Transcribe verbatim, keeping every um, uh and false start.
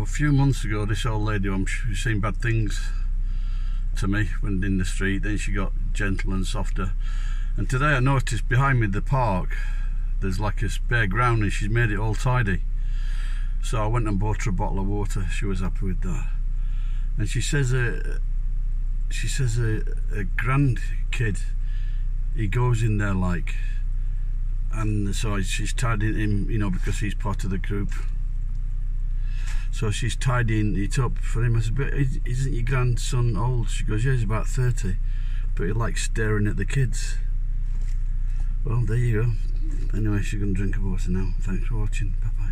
a few months ago, this old lady, um, she was saying bad things to me when in the street. Then she got gentle and softer. And today I noticed behind me, the park, there's like a spare ground, and she's made it all tidy. So I went and bought her a bottle of water. She was happy with that. And she says a, she says a, a grandkid, he goes in there like, and so she's tidying him, you know, because he's part of the group. So she's tidying it up for him. I said, but isn't your grandson old? She goes, yeah, he's about thirty, but he likes staring at the kids. Well, there you go. Anyway, she's going to drink her water now. Thanks for watching. Bye bye.